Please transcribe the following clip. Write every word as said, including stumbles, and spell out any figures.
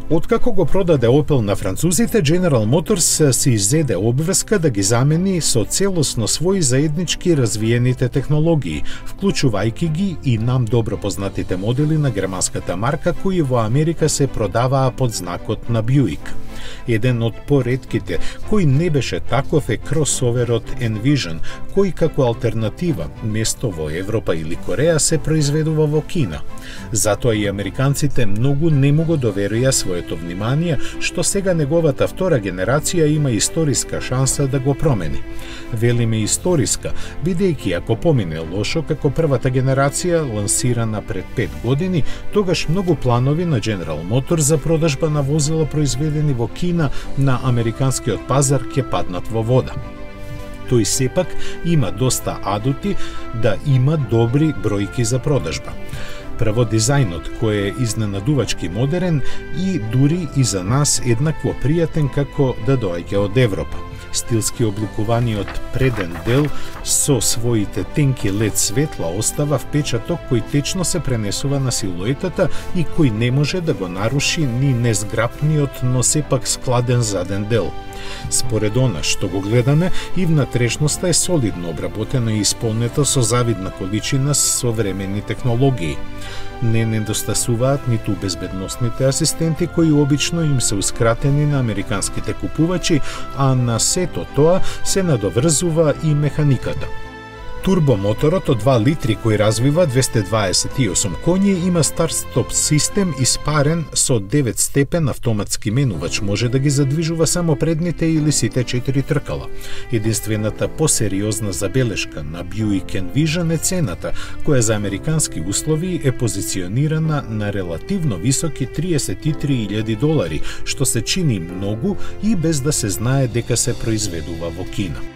Откако го продаде Opel на французите, General Motors си иззеде обврска да ги замени со целосно своји заеднички развиените технологии, вклучувајќи ги и нам добро познатите модели на германската марка кои во Америка се продаваа под знакот на Buick. Еден од поретките кој не беше таков е кросоверот Envision, кој како алтернатива место во Европа или Кореја се произведува во Кина. Затоа и американците многу не му го доверија своето внимание, што сега неговата втора генерација има историска шанса да го промени. Велиме историска, бидејќи ако помине лошо како првата генерација лансирана пред пет години, тогаш многу планови на General Motors за продажба на возила произведени во Кина на американскиот пазар ќе паднат во вода. Тој сепак има доста адути да има добри бројки за продажба. Прво, дизајнот кој е изненадувачки модерен и дури и за нас еднакво пријатен како да доаѓа од Европа. Стилски обликуваниот преден дел со своите тенки лед светла остава впечаток кој течно се пренесува на силуетата и кој не може да го наруши ни незграпниот, но сепак складен заден дел. Според она што го гледаме, и внатрешноста е солидно обработена и исполнета со завидна количина современи технологии. Не недостасуваат ниту безбедносните асистенти кои обично им сеускратени на американските купувачи, а на сето тоа се надоврзува и механиката. Турбомоторот од два литри кој развива двесте дваесет и осум коњи има старт-стоп систем испарен со девет степен автоматски менувач, може да ги задвижува само предните или сите четири тркала. Единствената посериозна забелешка на Buick Envision е цената, која за американски услови е позиционирана на релативно високи триесет и три илјади долари, што се чини многу и без да се знае дека се произведува во Кина.